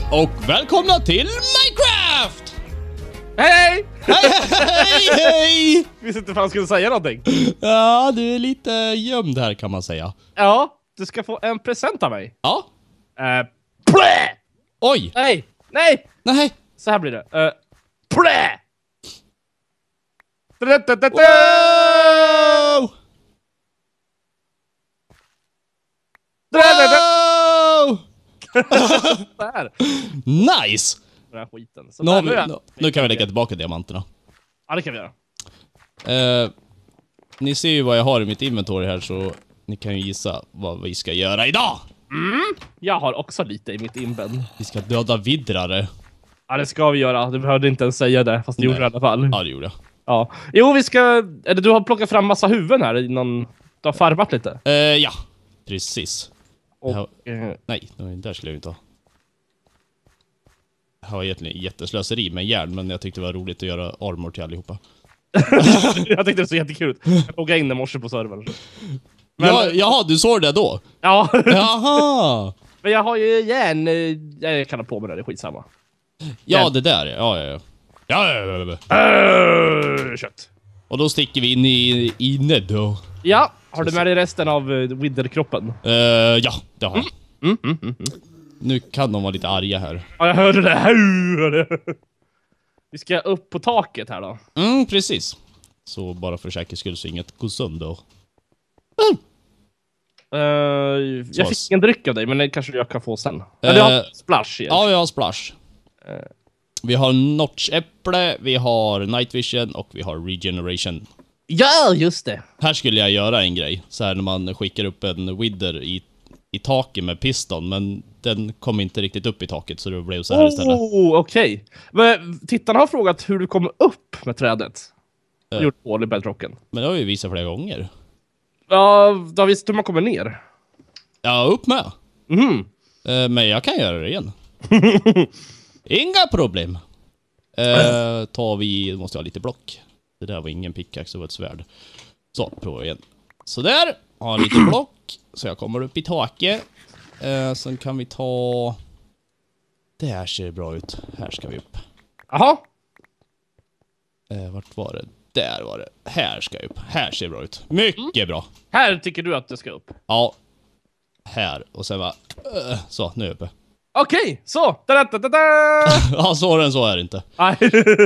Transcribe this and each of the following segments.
och välkomna till Minecraft! Hej! Hej! Visste inte fan jag skulle säga någonting. Ja, du är lite gömd här kan man säga. Ja, du ska få en present av mig. Ja. Plä! Oj! Nej! Nej! Så här blir det. Plä! Wow! Wow! Där. Nice! Den här skiten. Så Nu, har där, nu kan vi lägga tillbaka diamanterna. Ja, det kan vi göra. Ni ser ju vad jag har i mitt inventory här, så ni kan ju gissa vad vi ska göra idag. Jag har också lite i mitt inben. Vi ska döda viddrare. Ja, det ska vi göra. Du behövde inte ens säga det, fast du gjorde det i alla fall. Ja, det gjorde jag. Ja. Jo, vi ska... Eller du har plockat fram massa huvuden här i någon... Du har farmat lite. Ja, precis. Och, Nej, där skulle jag inte ha. Jag har egentligen jätteslöseri med järn, men jag tyckte det var roligt att göra armor till allihopa. jag tyckte det så jättekul. Jag loggade in i morse på servern. Men, Ja, jaha, du såg det då? ja. Jaha! Men jag har ju järn... Jag kan ha på mig det är skitsamma. Ja, det där. Ja. Kött. Och då sticker vi in i Ned då. Ja, har du med dig resten av Wither-kroppen? Ja, det har jag. Nu kan de vara lite arga här. Ja, jag hörde det. Vi ska upp på taket här då. Precis. Så bara för säkerhets skull så inget går sönder. Jag fick en dryck av dig, men det kanske jag kan få sen. Ja, du har splash igen. Ja, jag har splash. Vi har notch-äpple, vi har night vision och vi har regeneration. Ja, just det. Här skulle jag göra en grej. Så här när man skickar upp en wither i taket med piston, men den kom inte riktigt upp i taket, så det blev så här istället. Okej. Men tittarna har frågat hur du kommer upp med trädet. Gjort hål i bedrocken. Men det har vi visat flera gånger. Ja, då har visst hur man kommer ner. Ja, upp med. Men jag kan göra det igen. Inga problem. Måste ha lite block. Det där var ingen pickaxe, det var ett svärd. Så, prova igen. Så där, har lite block. Så jag kommer upp i taket. Sen kan vi ta... Det här ser bra ut. Här ska vi upp. Jaha. Vart var det? Där var det. Här ska jag upp. Här ser bra ut. Mycket bra. Här tycker du att det ska upp. Ja. Här. Och sen va. Så, nu är jag uppe. Okej, så. Da. Ja, så är det inte. Nej.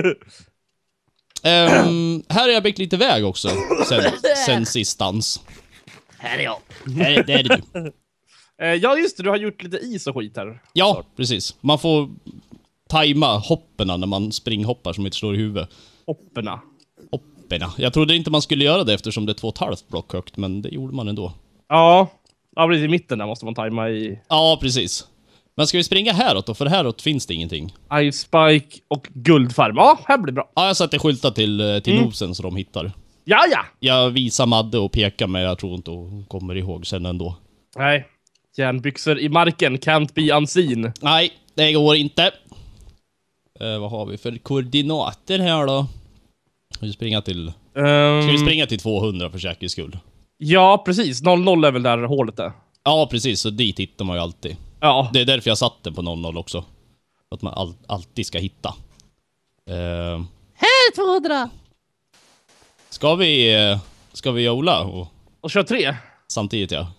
Här har jag byggt lite väg också. Sen sistans. Här är jag. Där är du. Ja, just det. Du har gjort lite is och skit här. Ja, precis. Man får tajma hopperna när man springhoppar som inte slår i huvudet. Hopperna. Jag trodde inte man skulle göra det eftersom det är 2,5 block högt, men det gjorde man ändå. Ja, precis i mitten där måste man tajma i... Ja, precis. Men ska vi springa häråt då? För häråt finns det ingenting. Ice Spike och guldfarm. Ja, här blir bra. Ja, jag satte skyltar till nosen så de hittar. Ja. Jag visar Madde och pekar, men jag tror inte hon kommer ihåg sen ändå. Nej. Järnbyxor i marken can't be unseen. Nej, det går inte. Vad har vi för koordinater här då? Ska vi springa till 200 för säkerhets skull? Ja, precis. 00 är väl där hålet är. Ja, precis. Så dit hittar man ju alltid. Ja. Det är därför jag satt den på 00 också. Att man alltid ska hitta. Här 200! Ska vi jola Och kör 3? samtidigt, ja.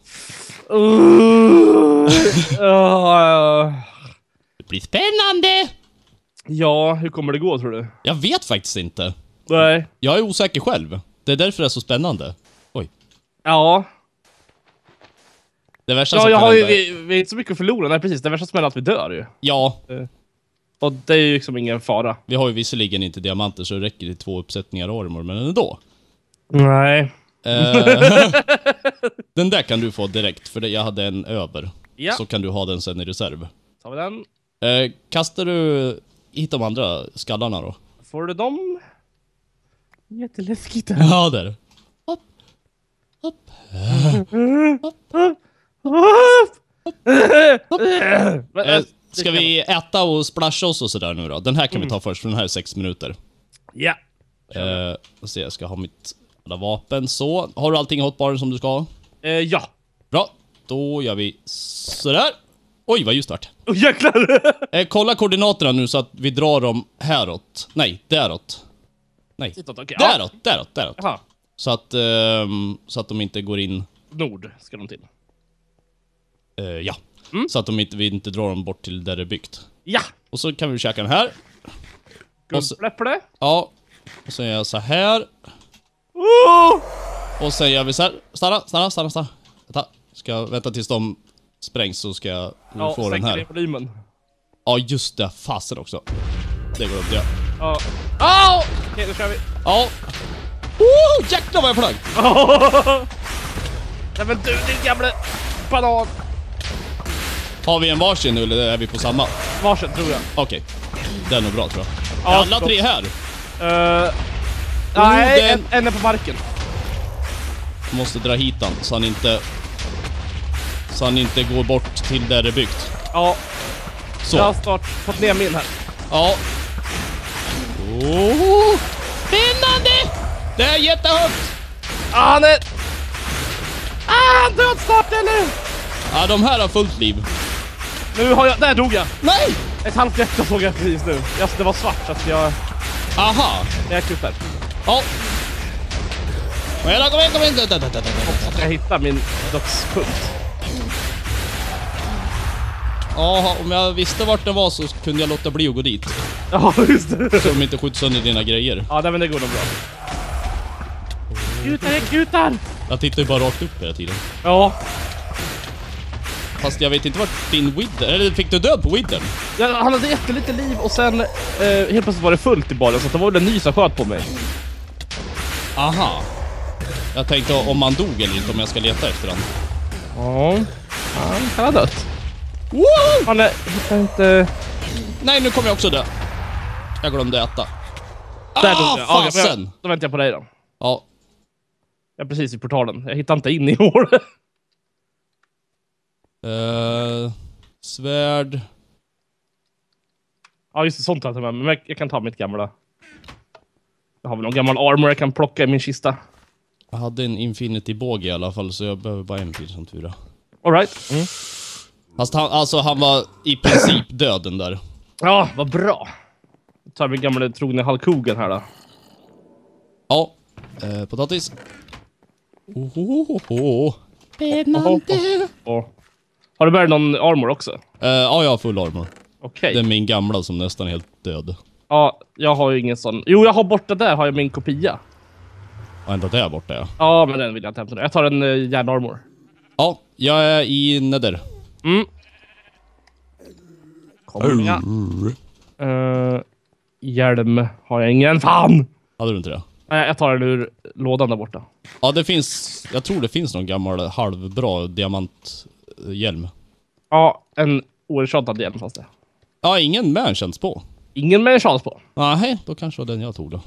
Det blir spännande! Ja, hur kommer det gå tror du? Jag vet faktiskt inte. Nej. Jag är osäker själv. Det är därför det är så spännande. Oj. Ja. Det värsta Ja, som jag kan har ju... hända... Vi är inte så mycket att förlora. Nej, precis. Det värsta som är att vi dör ju. Ja. Och det är ju liksom ingen fara. Vi har ju visserligen inte diamanter, så det räcker till 2 uppsättningar armor, men ändå. Nej. Den där kan du få direkt, för jag hade en över. Ja. Så kan du ha den sen i reserv. Tar vi den. Kastar du hit de andra skallarna då? Får du dem? Jätteläskigt. Ja, där. Hopp. Hopp. Ska vi äta och splasha oss och sådär nu då? Den här kan vi ta först, för den här är 6 minuter. Ja. Så jag ska ha mitt alla vapen. Så, har du allting i hotbaren som du ska ha? Ja. Bra, då gör vi sådär. Oj, vad just vart. Jäklar! Kolla koordinaterna nu så att vi drar dem häråt. Nej, däråt. Nej, Okay, däråt. Jaha. Så att de inte går in... Nord ska de till. Ja. Så att vi inte drar dem bort till där det är byggt. Ja! Och så kan vi käka den här. Guldpläpple. Ja. Och så gör jag så här. Och sen gör vi så här. Stanna. Ska jag vänta tills de sprängs så ska jag få den här. Volymen. Ja, just det. Fasen också. Det går upp, ja. Ja. Okej, då kör vi. Ja. Jäklar vad jag flög. Nej men du, din gamla banan. Har vi en varsin nu eller är vi på samma? Varsin tror jag. Okej. Det är nog bra tror jag. Ja, alla tre här. Nej, en är på marken. Måste dra hit han så han inte går bort till där det är byggt. Ja. Så. Jag har snart fått ner min här. Ja. Spännande! Det är jättehögt. Han död snart eller? Ja, de här har fullt liv. Nu har jag... Där dog jag. Nej! Ett halvt hjärta såg jag precis nu. Det var svart så att jag... Aha. Jag gick ut där. Ja. Kom igen. Jag hittar min dödspunkt. Ja, om jag visste vart det var så kunde jag låta bli att gå dit. Ja, just det. Så de inte skjuter sönder dina grejer. Ja, men det går nog bra. Gutar! Jag tittar ju bara rakt upp hela tiden. Ja. Fast jag vet inte vart din Wither... Eller fick du död på Withern? Ja, han hade jättelite liv och sen helt plötsligt var det fullt i baren så det var väl en ny som sköt på mig. Aha. Jag tänkte om man dog eller inte, om jag ska leta efter han. Ja. Han har dött. Wow! Han hittar inte... Nej, nu kommer jag också dö. Jag glömde äta. Där dog jag. Ja, fasen! då väntar jag på dig då. Ja. Jag är precis i portalen. Jag hittar inte in i år. Svärd. Ja, just det, sånt har jag med. Men jag kan ta mitt gamla. Jag har väl någon gammal armor jag kan plocka i min kista. Jag hade en Infinity-båge i alla fall, så jag behöver bara en till som tur. All right. Fast han var i princip döden där. Ja, vad bra. Jag tar min gamla trogna Hulk Hogan här då. Ja, potatis. Spännande. Har du börjat någon armor också? Ja, jag har full armor. Okej. Det är min gamla som nästan är helt död. Ja, jag har ju ingen sån. Jo, jag har borta där har jag min kopia. Ja, ända där borta, ja. Ja, men den vill jag inte hämta nu. Jag tar en järnarmor. Ja, jag är i Nether. Kommer inga. Hjälm har jag ingen. Fan! Hade du inte det? Nej, jag tar den ur lådan där borta. Ja, det finns... Jag tror det finns någon gammal halvbra diamanthjälm. Ja, en oersättad hjälm fast det. Ja, ingen med en känns på. Ingen med en chans på. Nej, då kanske var den jag tog då.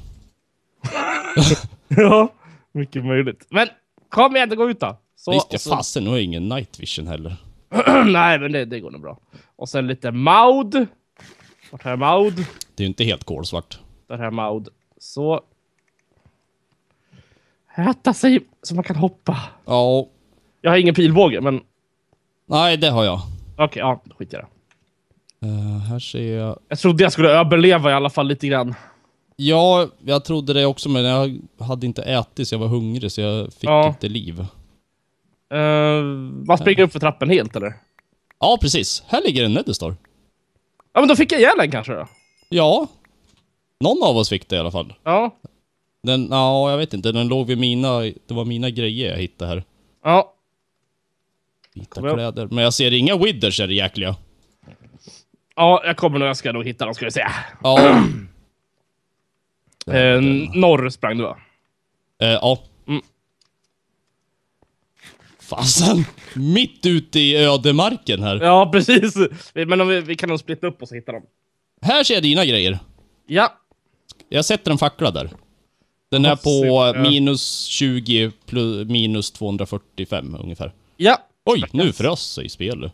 Ja, mycket möjligt. Men kom igen, det går ut då. Så, visst, jag fasen, nu har jag ingen night vision heller. Nej, men det går nog bra. Och sen lite Maud. Vart har jag Maud? Det är ju inte helt kolsvart. Där har jag Maud. Så. Äta sig så man kan hoppa. Ja. Jag har ingen pilbåge, men... Nej, det har jag. Okej, ja, skit i det. Här ser jag... Jag trodde jag skulle överleva i alla fall lite grann. Ja, jag trodde det också, men jag hade inte ätit så jag var hungrig så jag fick inte liv. Man springer upp för trappen helt, eller? Ja, precis. Här ligger en Netherstar. Ja, men då fick jag ihjäl den kanske då? Ja. Någon av oss fick det i alla fall. Ja. Ja, jag vet inte. Den låg vid det var mina grejer jag hittade här. Ja. Vita kläder. Men jag ser inga withers är det jäkliga. Ja, jag ska nog hitta dem, ska vi se. Ja. Norr sprang du va? Ja. Fasen! Mitt ute i ödemarken här. Ja, precis. Men om vi kan nog splitta upp oss och hitta dem. Här ser jag dina grejer. Ja. Jag sätter en fackla där. Den är på minus 20 plus minus 245 ungefär. Ja. Oj, nu frös sig spelet.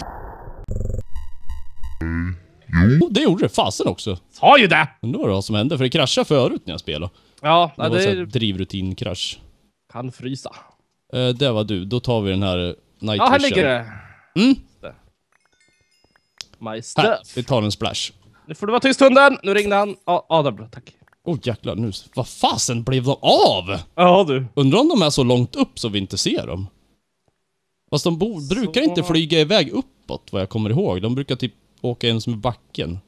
Jo, det gjorde det. Fasen också. Sa ju det! Undrar vad som hände, för det kraschade förut när jag spelade. Ja, det var en drivrutin-krasch. Kan frysa. Det var du. Då tar vi den här Night Ja, här Vision. ligger det. My Här, stuff. vi tar en splash. Nu får du vara tyst, hunden. Nu ringde han. Ja, det är bra. Tack. Jäklar, nu. Vad fasen blev de av? Ja, du. Undrar om de är så långt upp så vi inte ser dem. Fast de brukar inte flyga iväg uppåt, vad jag kommer ihåg. De brukar typ åka in som i backen.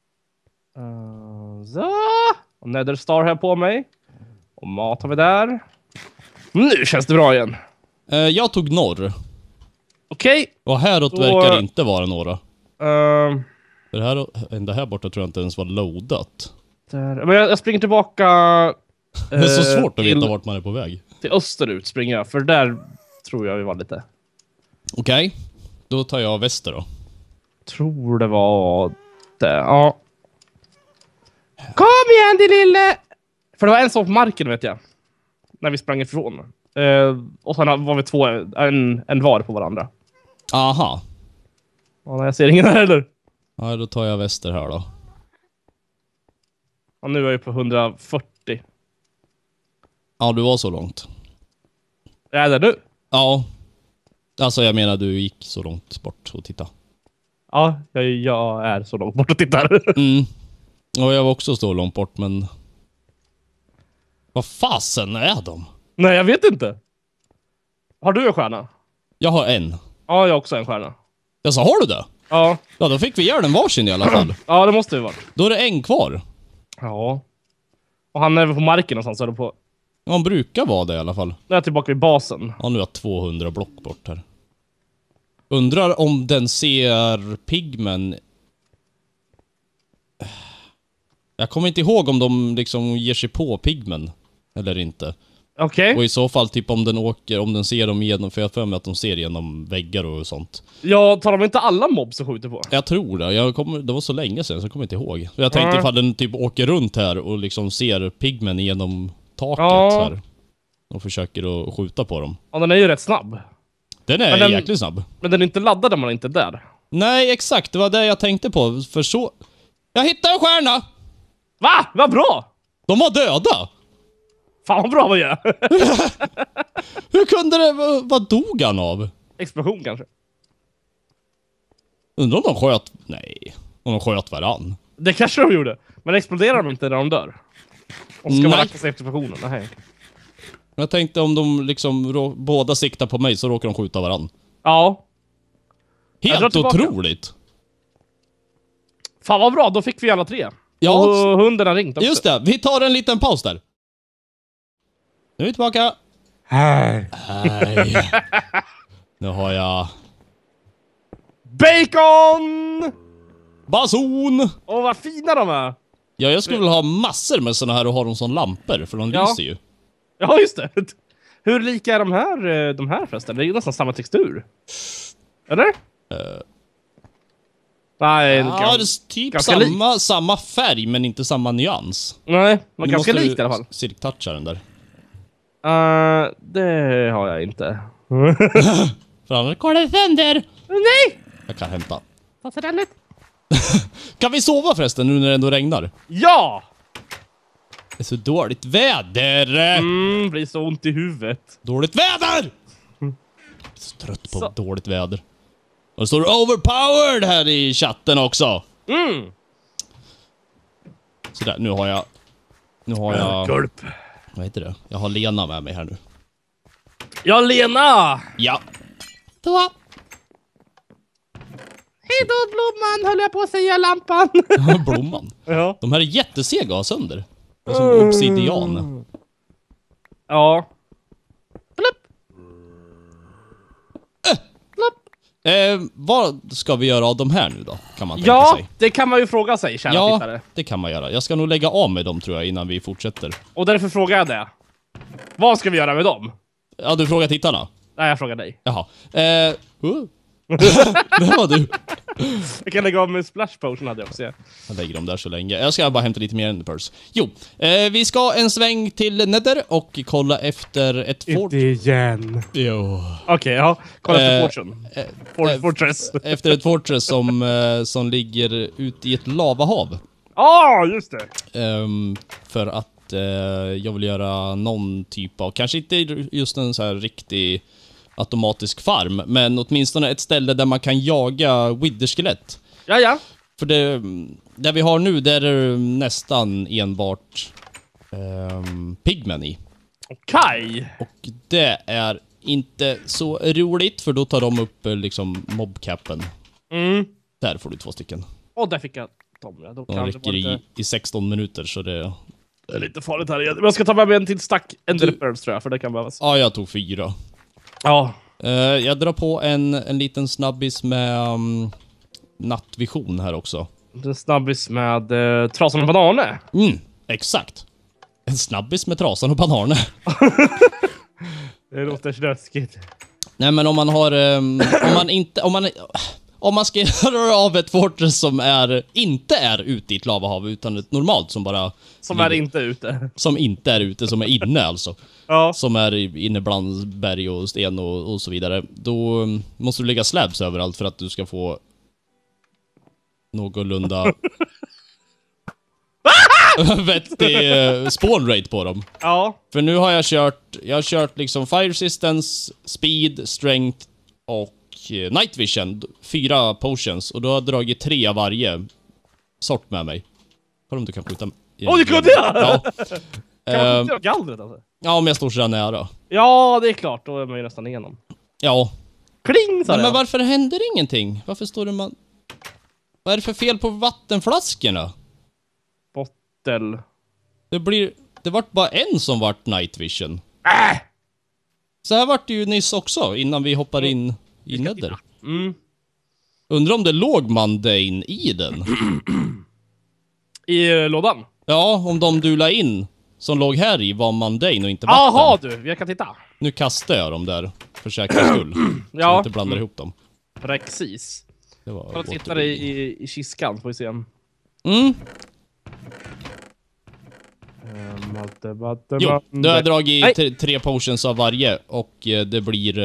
Så. Och Nether Star här på mig. Och mat har vi där. Nu känns det bra igen. Jag tog norr. Okej. Och häråt verkar det inte vara några. Ehm, För det här borta tror jag inte ens var loadat. där. Men jag springer tillbaka. Det är så svårt att veta vart man är på väg. Till österut springer jag. För där tror jag vi var lite. Okej. Då tar jag väster då. Tror det var det. Ja. Kom igen, din lille! För det var en sak på marken, vet jag. När vi sprang ifrån. Och sen var vi två, en var på varandra. Aha. Ja, jag ser ingen här heller. Ja, då tar jag väster här då. Och nu är jag på 140. Ja, du var så långt. Är det du? Ja. Alltså jag menar, du gick så långt bort och titta. Ja, jag är så långt bort och tittar. Mm. Och jag var också så långt bort, men... Vad fasen är de? Nej, jag vet inte. Har du en stjärna? Jag har en. Ja, jag har också en stjärna. Alltså, har du det? Ja. Ja, då fick vi göra den varsin i alla fall. Ja, det måste vi vara. Då är det en kvar. Ja. Och han är väl på marken någonstans, så är det på... Ja, han brukar vara det i alla fall. Nu är jag tillbaka vid basen. Ja, nu är jag 200 block bort här. Undrar om den ser pigmen... Jag kommer inte ihåg om de liksom ger sig på pigmen. Eller inte. Okej. Och i så fall typ om den ser dem igenom, för jag för mig att de ser igenom väggar och sånt. Ja, tar de inte alla mobs som skjuter på? Jag tror det. Det var så länge sedan så jag kommer inte ihåg. Jag tänkte ifall den typ åker runt här och liksom ser pigmen genom taket här. Och försöker att skjuta på dem. Ja, den är ju rätt snabb. Den är jäkligt snabb. Men den är inte laddad när man inte är där. Nej, exakt. Det var det jag tänkte på. För så... Jag hittade en stjärna! Va? Vad bra! De var döda! Fan vad bra vad jag gör. Hur kunde det... Vad dog han av? Explosion kanske. Undrar om de sköt... Nej. Om de sköt varann. Det kanske de gjorde. Men exploderar de inte när de dör? Och ska man Nej. akta sig explosionen? Nej. Jag tänkte om de liksom båda siktar på mig så råkar de skjuta varann. Ja. Jag drar Helt tillbaka. otroligt. Fan vad bra, då fick vi alla tre. Ja. Och hunden har ringt också. Just det, vi tar en liten paus där. Nu är vi tillbaka. Hej. Nej. Nu har jag... Bacon! Bason! Åh vad fina de är. Ja, jag skulle vilja ha massor med såna här och ha dem som lampor, för de lyser ju. Ja, just det. Hur lika är de här förresten? Det är ju nästan samma textur. Eller? Nej, Ja, det är typ ganska samma färg, men inte samma nyans. Nej, men Nu ganska måste likt i alla fall. Silktoucha den där. Det har jag inte. För annars går det sönder. Nej! Jag kan hämta. Vad ser den ut? Kan vi sova förresten nu när det ändå regnar? Ja! Det är så dåligt väder. Blir så ont i huvudet. Dåligt väder! Jag är så trött på Så. dåligt väder. Och det står overpowered här i chatten också. Sådär, nu har jag... Gulp. Vad heter det? Jag har Lena med mig här nu. Ja, Lena! Ja. Då. Hej då, blomman, höll jag på att säga lampan. Blomman. Ja. De här är jättesega att ha sönder. Det är som obsidian. Ja. Plupp. Vad ska vi göra av de här nu då? Kan man tänka sig. Det kan man ju fråga sig, kära Ja, tittare. det kan man göra. Jag ska nog lägga av med dem tror jag innan vi fortsätter. Och därför frågar jag det. Vad ska vi göra med dem? Ja, du frågar tittarna. Nej, jag frågar dig. Jaha. Det var du. Jag kan lägga av med splash potion hade jag också. Jag lägger dem där så länge. Jag ska bara hämta lite mer Enderpearls. Jo, vi ska en sväng till Nether och kolla efter ett fort. Inte igen. Jo. Okej, ja. Kolla efter fortune. Fortress. Efter ett fortress som ligger ute i ett lavahav. Just det. För att jag vill göra någon typ av, kanske inte just en så här riktig automatisk farm, men åtminstone ett ställe där man kan jaga witherskelett. Ja. För det vi har nu, där är det nästan enbart pigmen i. Okej. Och det är inte så roligt, för då tar de upp liksom mobcapen. Där får du 2 stycken. Och där fick jag dem. Ja. Då De kan det räcker vara lite... i 16 minuter, så det... Det är lite farligt här igen. Men jag ska ta med mig en till stack Enderpearls tror jag, för det kan behövas. Ja, jag tog 4. Ja. Jag drar på en liten snabbis med nattvision här också. Det är snabbis med trasan och bananer. Exakt. En snabbis med trasan och bananer. Det låter snöskigt. Nej, men om man har... Om man ska göra av ett fortress som inte är ute i ett lavahav, utan ett normalt som bara... Som är inte ute. Som inte är ute, som är inne alltså. Ja. Som är inne bland berg och sten och så vidare. Då måste du lägga slabs överallt för att du ska få någorlunda vettig spawn rate på dem. Ja. För nu har jag har kört liksom fire resistance, speed, strength och night vision, 4 potions, och då har jag dragit 3 av varje sort med mig. Kolla om du kan skjuta. Det kunde jag! Ja. Kan man skjuta gallret alltså? Ja, om jag står så nära. Ja, det är klart. Då är man ju nästan igenom. Ja. Kling, sa Men det. varför händer ingenting? Varför står det man... Vad är det för fel på vattenflaskorna? Bottel. Det vart bara en som vart night vision. Så här vart det ju nyss också, innan vi hoppar in i Nether. Undrar om det låg mundane i den. I lådan? Ja, om de du la in som låg här i var mundane och inte vatten. Jaha du, jag kan titta. Nu kastar jag dem där, för säkerhets skull. Så jag inte blandar ihop dem. Precis. Det var Jag tittar i kiskan, får vi se. Jo, då har jag dragit 3 potions av varje. Och det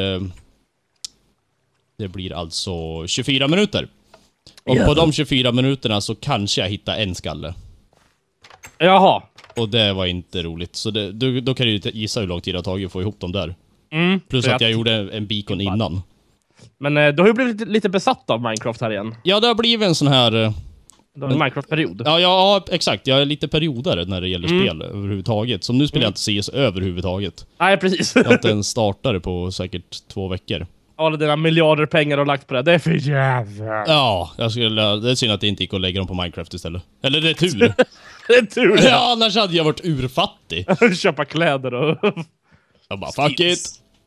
blir alltså 24 minuter. Och på de 24 minuterna så kanske jag hittar en skalle. Jaha. Och det var inte roligt. Så då kan du gissa hur lång tid det har tagit att få ihop dem där. Plus att jag gjorde en beacon innan. Men du har ju blivit lite besatt av Minecraft här igen. Ja, det har blivit en sån här... Du har en Minecraft-period. Ja, exakt. Jag är lite perioder när det gäller spel överhuvudtaget. Som nu spelar jag inte CS överhuvudtaget. Nej, precis. Jag har inte ens startade på säkert 2 veckor. Alla dina miljarder pengar har lagt på det. Det är för jävla. Ja, det är synd att det inte gick att lägga dem på Minecraft istället. Eller det är tur. Det är tur det. Ja, annars hade jag varit urfattig. Köpa kläder och... Jag bara, fuck it.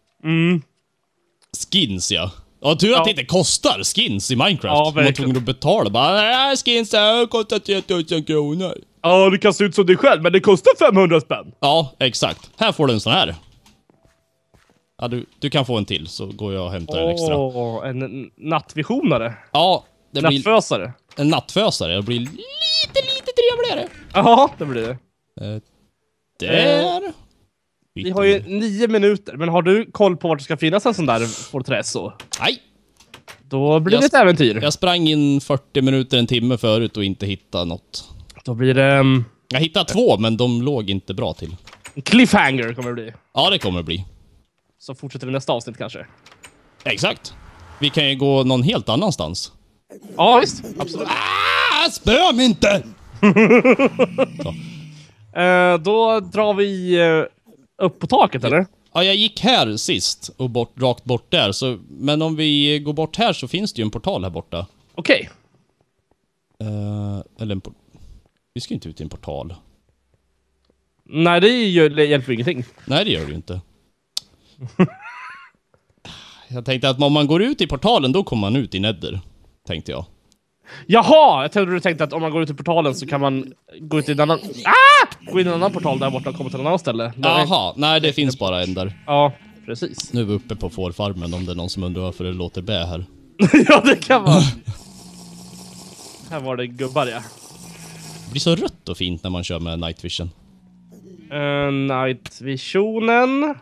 Skins, ja. Ja, tur att det inte kostar skins i Minecraft. Ja, man var tvungen att betala. Bara, skins har kostat 3000 kronor. Ja, det kan se ut som dig själv, men det kostar 500 spänn. Ja, exakt. Här får du en sån här. Ja, du kan få en till, så går jag och hämtar en extra. En nattvisionare. Ja, det blir Nattfösare. en nattfösare. Det blir lite trevligare. Ja, det blir det. Där. Vi har ju 9 minuter, men har du koll på vart det ska finnas en sån där fortress? Nej. Då blir det ett äventyr. Jag sprang in 40 minuter, en timme förut och inte hittade något. Då blir det... Jag hittade 2, men de låg inte bra till. Cliffhanger kommer det bli. Ja, det kommer det bli. Så fortsätter vi nästa avsnitt kanske. Exakt. Vi kan ju gå någon helt annanstans. Ja, visst. Absolut. Spö mig inte! Då drar vi upp på taket, eller? Ja, jag gick här sist och rakt bort där. Så, men om vi går bort här så finns det ju en portal här borta. Okej. Eller vi ska ju inte ut i en portal. Nej, det hjälper ingenting. Nej, det gör det ju inte. Jag tänkte att om man går ut i portalen, då kommer man ut i Nether. Tänkte jag. Jaha! Jag trodde du tänkte att om man går ut i portalen så kan man gå ut i en annan... Gå in i en annan portal där borta och komma till en annan ställe. Jaha, nej det finns bara en där. Ja, precis. Nu är vi uppe på fårfarmen om det är någon som undrar varför det låter bä här. Ja, det kan vara. Här var det gubbar, ja. Det blir så rött och fint när man kör med night vision. Night visionen.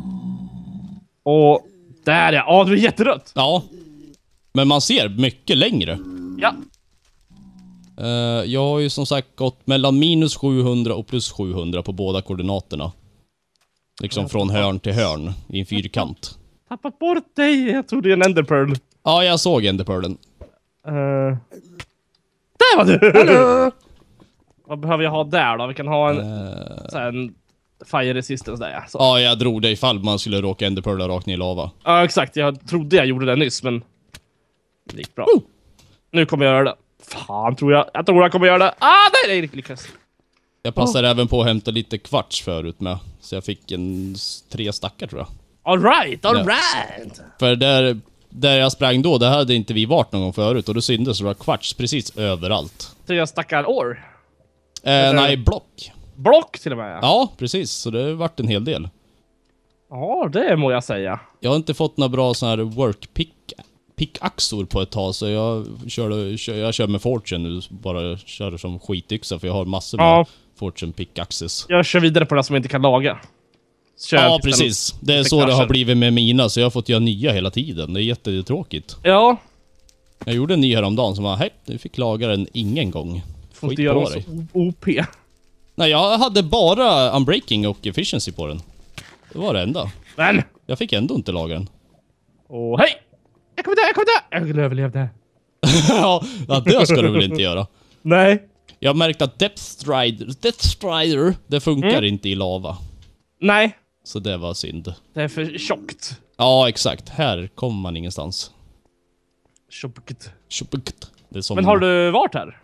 Och där, ja. Ja, det är jätterött. Ja. Men man ser mycket längre. Ja. Jag har ju som sagt gått mellan minus 700 och plus 700 på båda koordinaterna. Liksom från hörn till hörn i en fyrkant. Tappat bort dig. Jag trodde det är en enderpearl. Ja, jag såg enderpearlen. Där var du! Hallå! Vad behöver jag ha där då? Vi kan ha en fire resistance där, ja. Så. Ja, jag drog det ifall man skulle råka enderpearla rakt ner i lava. Ja, exakt. Jag trodde jag gjorde det nyss, men det gick bra. Nu kommer jag göra det. Fan, tror jag. Jag tror jag kommer göra det. Nej, det är riktigt lyckas. Jag passade även på att hämta lite kvarts förut med. Så jag fick 3 stackar, tror jag. All right. För där jag sprang då, det hade inte vi varit någon gång förut. Och då syntes det var kvarts precis överallt. 3 stackar år. Nej, block. Block till och med. Ja, precis. Så det har varit en hel del. Ja, det må jag säga. Jag har inte fått några bra såna här pickaxor på ett tag. Så jag kör med Fortune nu. Bara kör som skityxa. För jag har massor med Fortune pickaxes. Jag kör vidare på det som jag inte kan laga. Ja, precis. Det är så det har blivit med mina. Så jag har fått göra nya hela tiden. Det är jättetråkigt. Ja. Jag gjorde en ny häromdagen som var, hej, du fick laga den ingen gång. Får inte göra så OP. Nej, jag hade bara unbreaking och efficiency på den. Det var det enda. Men! Jag fick ändå inte laga den. Åh, hej! Jag kommer dö! Jag överlevde. Ja, det ska du väl inte göra. Nej. Jag har märkt att Death Strider, det funkar inte i lava. Nej. Så det var synd. Det är för tjockt. Ja, exakt. Här kommer man ingenstans. Tjockt. Det är som... Men har du varit här?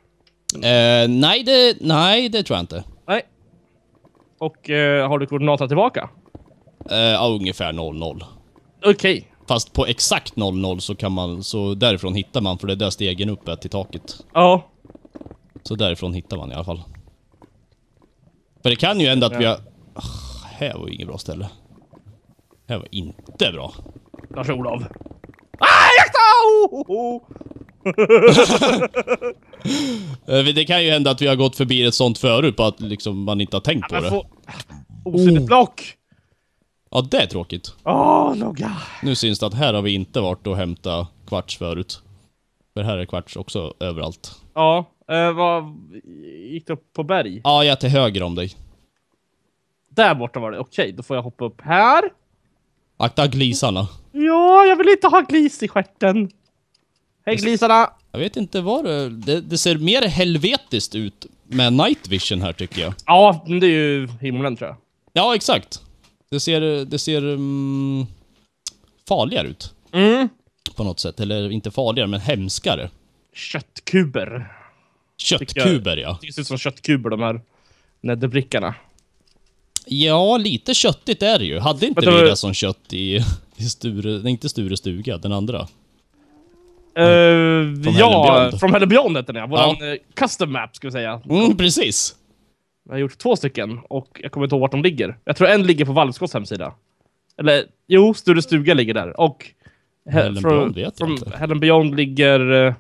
Nej, det tror jag inte. Nej. Och har du koordinaterna tillbaka? Ja, ungefär 00. Okej. Fast på exakt 00 så kan man, så därifrån hittar man, för det är där stegen upp är till taket. Ja. Så därifrån hittar man i alla fall. För det kan ju ändå att vi har... här var ju inget bra ställe. Här var inte bra. Lars-Olov. Det kan ju hända att vi har gått förbi ett sånt förut på att liksom man inte har tänkt på det. Osynligt block. Ja, det är tråkigt. Logga. Nu syns det att här har vi inte varit och hämtat kvarts förut. För här är kvarts också överallt. Ja, vad gick du upp på berg? Ja, jag är till höger om dig. Där borta var det. Okej, då får jag hoppa upp här. Akta glisarna. Ja, jag vill inte ha glis i stjärten. Hej glisarna. Jag vet inte vad det ser mer helvetiskt ut med night vision här, tycker jag. Ja, det är ju himlen, tror jag. Ja, exakt. Det ser farligare ut. På något sätt. Eller inte farligare, men hemskare. Köttkuber. Köttkuber, ja. Det ser ut som köttkuber, de här netherbrickarna. Ja, lite köttigt är det ju. Hade inte vi det som kött i Sture... Nej, inte Sture stuga, den andra. Ja, från Hell Beyond heter den, ja. Våran custom map, ska vi säga. Precis. Jag har gjort 2 stycken, och jag kommer inte ihåg vart de ligger. Jag tror en ligger på Valvskotts hemsida. Eller, jo, Sture stuga ligger där. Och Hell Beyond vet jag inte. Hell Beyond ligger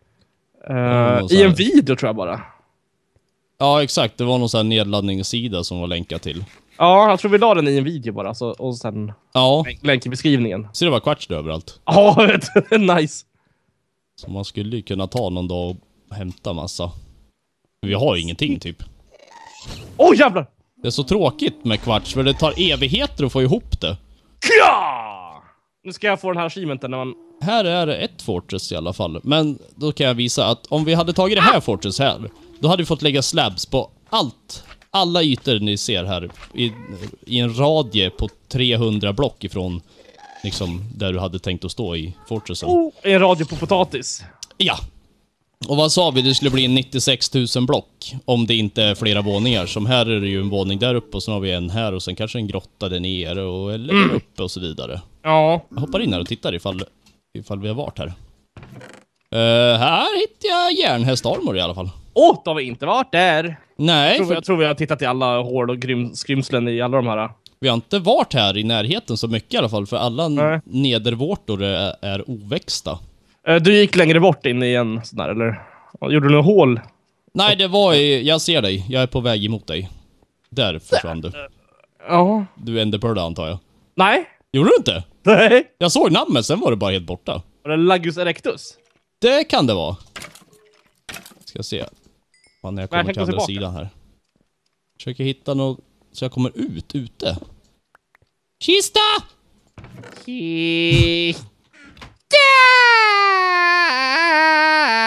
i en video, tror jag bara. Ja, exakt. Det var någon sån här nedladdningssida som var länkad till. Ja, jag tror vi la den i en video bara, så, och sen länk i beskrivningen. Så det var kvarts överallt. Ja, nice. Så man skulle ju kunna ta någon dag och hämta massa. Vi har ju ingenting, typ. Jävlar! Det är så tråkigt med kvarts, för det tar evigheter att få ihop det. Ja! Nu ska jag få den här achievementen när man... Här är det ett fortress i alla fall. Men då kan jag visa att om vi hade tagit det här fortress här, då hade vi fått lägga slabs på alla ytor ni ser här i en radie på 300 block ifrån liksom där du hade tänkt att stå i fortressen. En radio på potatis. Ja. Och vad sa vi? Det skulle bli 96 000 block om det inte är flera våningar. Som här är det ju en våning där uppe, och sen har vi en här, och sen kanske en grotta där nere och eller där uppe och så vidare. Ja. Jag hoppar in här och tittar ifall vi har varit här. Här hittar jag järnhästarmor i alla fall. Då har vi inte varit där. Nej. Jag tror vi har tittat i alla hål och skrymslen i alla de här. Vi har inte varit här i närheten så mycket i alla fall, för alla nedervårtor är oväxta. Du gick längre bort in i en sån där, eller? Gjorde du något hål? Nej, det var jag ser dig. Jag är på väg emot dig. Där försvann du. Ja. Du är enderpearl, antar jag. Nej. Gjorde du inte? Nej. Jag såg namnet, sen var det bara helt borta. Var det Laggus erectus? Det kan det vara. Ska se. Fan, när jag kommer till andra tillbaka. sidan här. Försöker hitta något så jag kommer ute. Kista! Kista!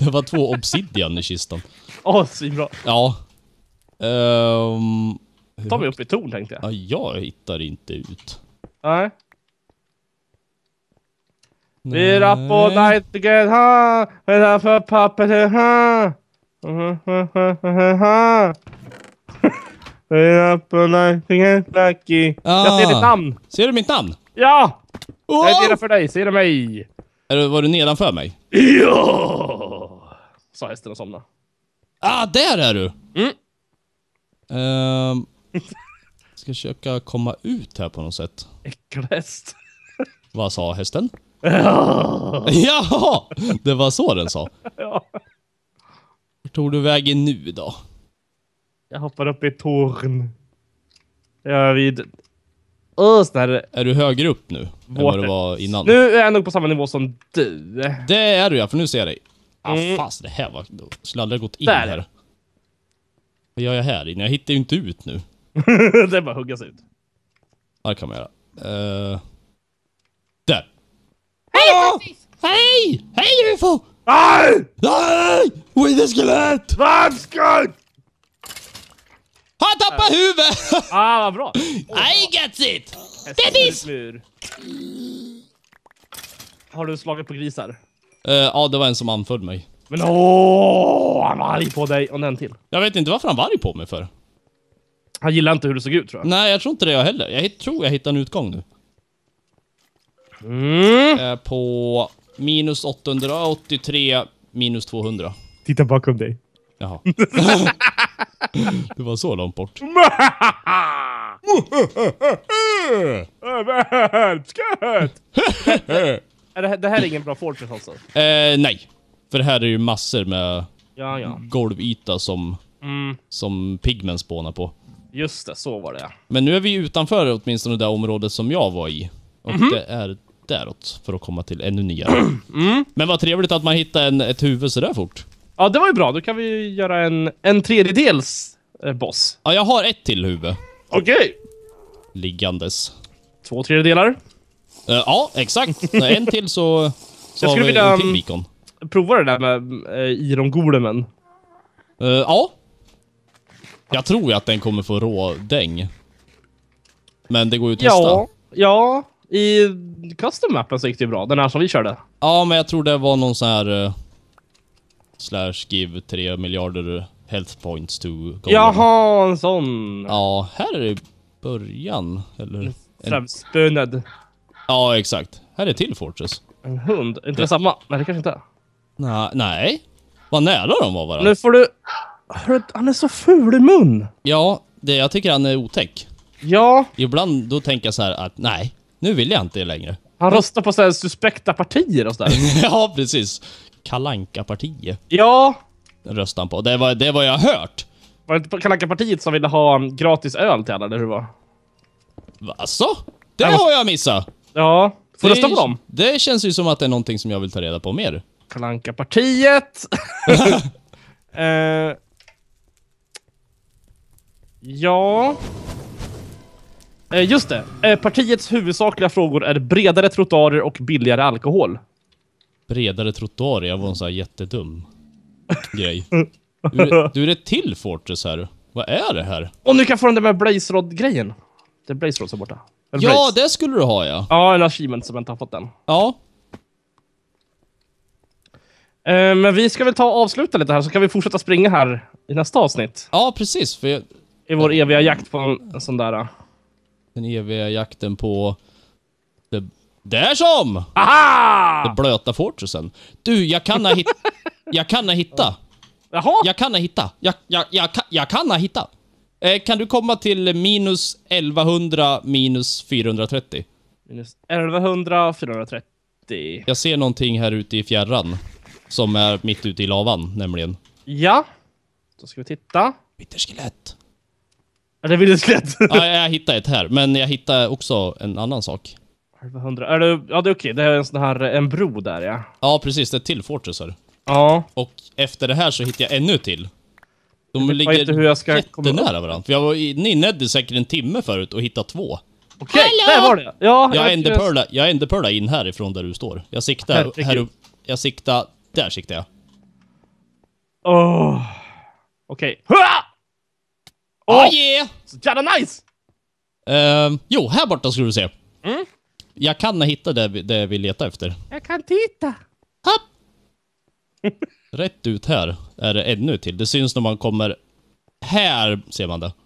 Det var 2 obsidian i kistan. Svinbra. Ja. Ta mig upp i torn, tänkte jag. Ja, jag hittar inte ut. Nej. We're up all night to get high. We're up for puppet to high. We're up all night to get lucky. Jag ser ditt namn. Ser du mitt namn? Ja! Wow! Jag ser det för dig, ser du mig? Var du nedanför mig? Ja! Sa hästen och somnade. Där är du! Mm. Ska försöka komma ut här på något sätt. Äckelhäst. Vad sa hästen? Ja! Ja! Det var så den sa. Ja. Hur tog du vägen nu då? Jag hoppar upp i ett torn. Jag är vid... sån här... Är du högre upp nu? Än vad du var innan? Nu är jag nog på samma nivå som du. Det är du ja, för nu ser jag dig. Fast det här var... Då skulle aldrig ha gått in Där. här. Vad gör jag här inne? Jag hittar ju inte ut nu. Det är bara att hugga sig ut. Ja, det kan man göra. Där. Hej Francis! Hej! Hej UFO! Nej! Nej! Wither-skelett! Vanskott! Han tappar huvudet! Vad bra. I gets it! Bebis! Har du slagit på grisar? Ja, det var en som anföll mig. Men han var arg på dig och den till. Jag vet inte varför han var arg på mig för. Han gillar inte hur du såg ut, tror jag. Nej, jag tror inte det jag heller. Jag tror jag hittar en utgång nu. På minus 883, minus 200. Titta bakom dig. Jaha. Det var så långt bort. Det här är ingen bra fortress alltså? Nej. För det här är ju massor med Ja. golvyta som pigmen spånar på. Just det, så var det. Men nu är vi utanför åtminstone det området som jag var i. Och det är däråt för att komma till ännu nyare. Men vad trevligt att man hittar ett huvud så där fort. Ja, det var ju bra. Då kan vi göra en tredjedels boss. Ja, jag har ett till huvud. Okej. Liggandes. 2 tredjedelar. Ja, exakt. En till så Jag har skulle vi vilja en till beacon. prova det där med Iron-golemen. Ja. Jag tror ju att den kommer få rådäng. Men det går ju att testa. Ja. I custom-mappen så gick det ju bra. Den här som vi körde. Ja, men jag tror det var någon sån här... / give 3 miljarder health points to golem. Jaha, en sån. Ja, här är det början. Eller... Främspönad. Ja, exakt. Här är till Fortress. En hund. Inte det samma? Nej, det kanske inte är. Nej. Vad nära de var varandra. Nu får du... Han är så ful i mun. Ja, jag tycker han är otäck. Ja. Ibland då tänker jag så här att nej, nu vill jag inte det längre. Han röstar på så här suspekta partier och sådär. Ja, precis. Kalanka-partiet Ja. röstar han på. Det var jag hört. Var det inte på Kalanka-partiet som ville ha gratis öl till alla, eller hur var? Alltså? Det har jag missat. Ja. Får rösta på dem. Det känns ju som att det är någonting som jag vill ta reda på mer. Kalanka-partiet. Ja. Just det. Partiets huvudsakliga frågor är bredare trottoarer och billigare alkohol. Bredare trottoar, jag var en sån här jättedum grej. Du är det till Fortress här. Vad är det här? Och nu kan jag få den där med Blaze Rod-grejen. Det är Blaze Rod som är borta. Eller Ja, Blaze. det skulle du ha, ja. Ja, en achievement som jag inte har fått den. Ja. Men vi ska väl ta och avsluta lite här, så kan vi fortsätta springa här i nästa avsnitt. Ja, precis. För I vår eviga jakt på en sån där. den eviga jakten på... Där som! Aha! Det blöta Fortressen. Du, jag kan ha hitta. Jaha? Jag kan ha hitta. Jag kan ha hitta. Kan du komma till minus 1100 minus 430? Minus 1100, 430. Jag ser någonting här ute i fjärran. Som är mitt ute i lavan, nämligen. Ja. Då ska vi titta. Wither-skelett. Är det vildskelett? Ja, jag hittade ett här. Men jag hittade också en annan sak. 1100. Är det... Ja, det är okej. Det är en sån här... En bro där, ja. Ja, precis. Det är till Fortresser. Ja. Och efter det här så hittar jag ännu till. De vet inte ligger hur jag ska komma jättenära varandra. För jag var inne i Neddy säkert en timme förut och hittade 2. Okej, där var det. Ja, Jag enderpearlar in härifrån där du står. Jag siktar Herregud. här upp. Där siktar jag. Okej. Yeah! Så jävla nice! Jo, här borta ska du se. Mm. Jag kan hitta det vi letar efter. Jag kan titta. Hopp! Rätt ut här är det ännu till. Det syns när man kommer... Här ser man det.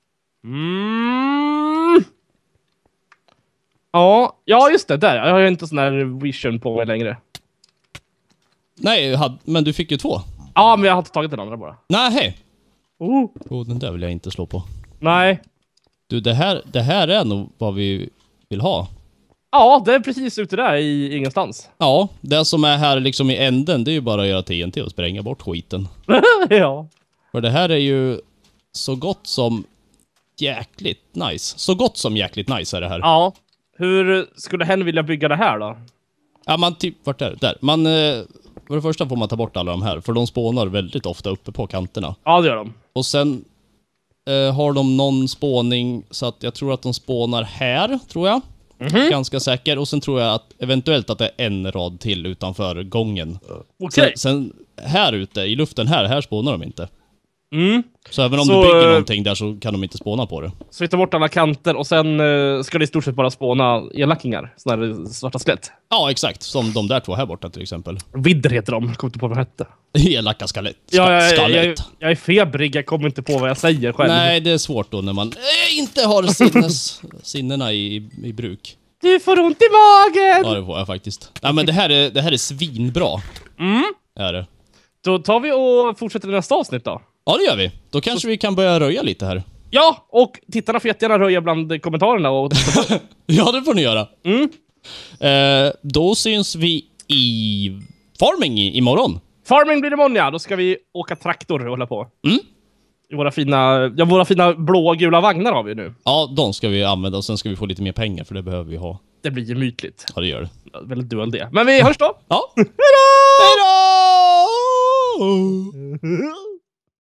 Ja, just det. Där. Jag har ju inte sån här vision på mig längre. Nej, men du fick ju 2. Ja, men jag har inte tagit den andra bara. Nej, hej. Oh. Den där vill jag inte slå på. Nej. Du, det här är nog vad vi vill ha. Ja, det är precis ute där i ingenstans. Ja, det som är här liksom i änden, det är ju bara att göra TNT och spränga bort skiten. Ja. För det här är ju så gott som jäkligt nice. Så gott som jäkligt nice är det här. Ja. Hur skulle hen vilja bygga det här då? Ja, man typ, vart är det? Där. Man, för det första får man ta bort alla de här, för de spånar väldigt ofta uppe på kanterna. Ja, det gör de. Och sen har de någon spåning, så att jag tror att de spånar här, tror jag. Ganska säker. Och sen tror jag att eventuellt att det är en rad till utanför gången. Okej. Sen här ute, i luften här spånar de inte. Mm. Så även om Så, du bygger någonting där så kan de inte spåna på det. Så vi tar bort alla kanter och sen ska det i stort sett bara spåna elackingar. Såna här svarta skelett. Ja, exakt. Som de där två här borta till exempel. Vidder heter de. Jag kommer inte på vad de hette. Elaka skelett. Jag är febrig. Jag kommer inte på vad jag säger själv. Nej, det är svårt då när man inte har sinnena i bruk. Du får ont i magen! Ja, det får jag faktiskt. Nej, men det här är svinbra. Är det. Då tar vi och fortsätter nästa avsnitt då. Ja, det gör vi. Då kanske vi kan börja röja lite här. Ja, och tittarna får jättegärna röja bland kommentarerna. Och Ja, det får ni göra. Då syns vi i Farming imorgon. Farming blir det imorgon, ja. Då ska vi åka traktor och hålla på. I våra fina blå och gula vagnar har vi nu. Ja, de ska vi använda och sen ska vi få lite mer pengar för det behöver vi ha. Det blir ju mytligt. Ja, det gör det. Väldigt dual det. Men vi hörs då. Ja. Hejdå! Hejdå!